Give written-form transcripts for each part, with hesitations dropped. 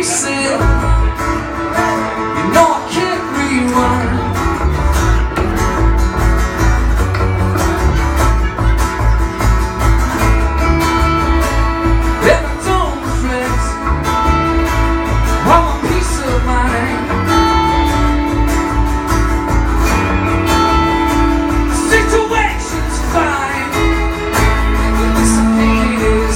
reset. You know I can't rewind. And I don't reflect on my peace of mind. Situation's fine, at least I think it is.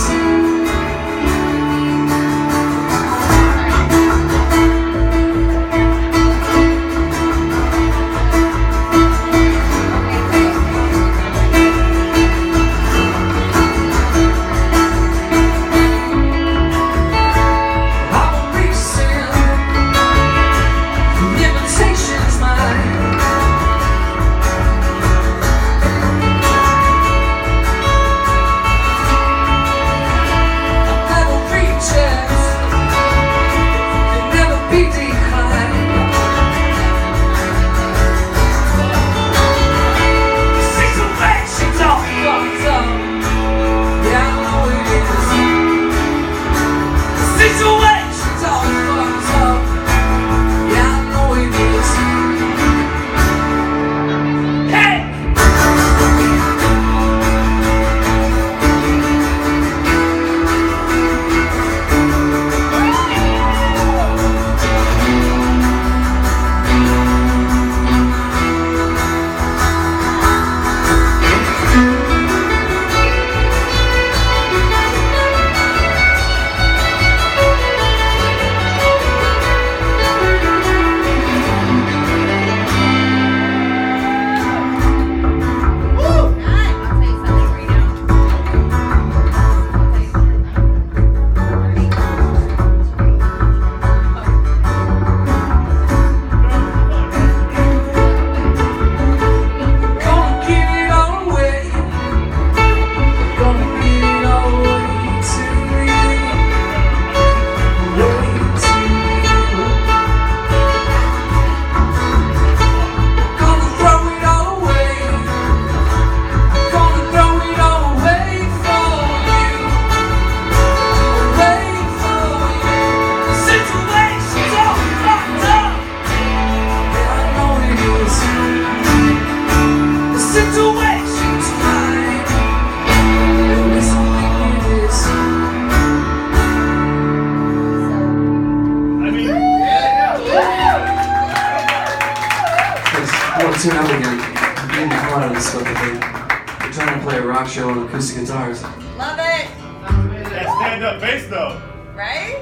Tune out again. I'm getting the hell out of this stuff today. We're trying to play a rock show on acoustic guitars. Love it! That stand-up bass though. Right?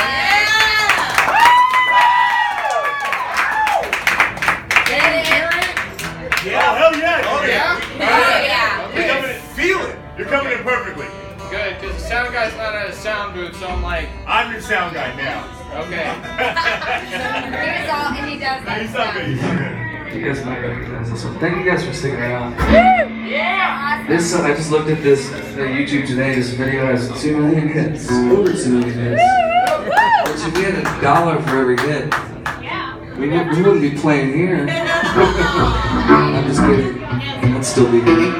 Yeah! Yeah, hell yeah! Oh yeah? Yeah. You're coming in, Feel it! you're coming in perfectly. Good, because the sound guy's not at a sound booth, so I'm like, I'm your sound guy now. okay. And he does that. You sound good, you sound good. You guys might recognize this one. Thank you guys for sticking around. Yeah! This I just looked at this YouTube today. This video has 2 million hits, over 2 million hits. Which if we had $1 for every hit, we wouldn't be playing here. I'm just kidding. I'd still be here.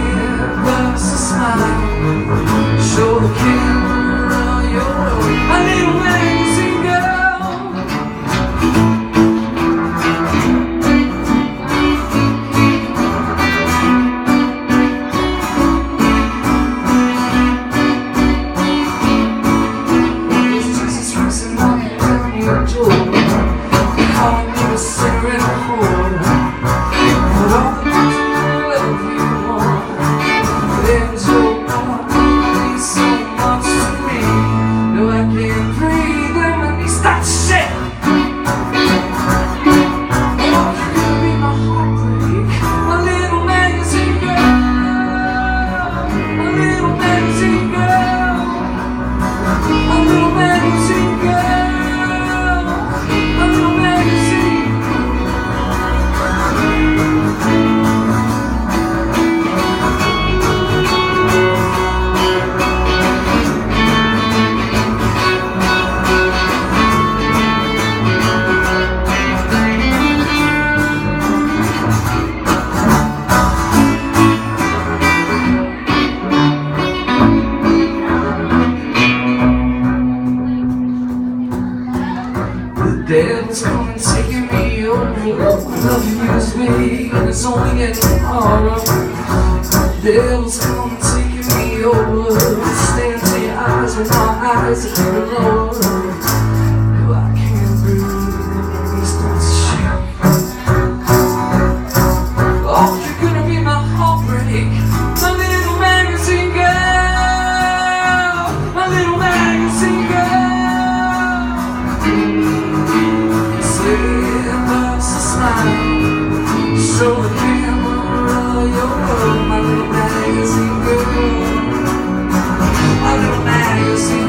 Show the camera your devil's coming, taking me over. Loving you is me, and it's only getting harder. Devil's coming, taking me over. Stand to your eyes when my eyes are getting lower. No, I can't breathe, it starts to shake. Oh, you're gonna be my heartbreak, my little magazine girl, my little magazine girl. Say bust a smile, show the camera your world, my little magazine girl, my little magazine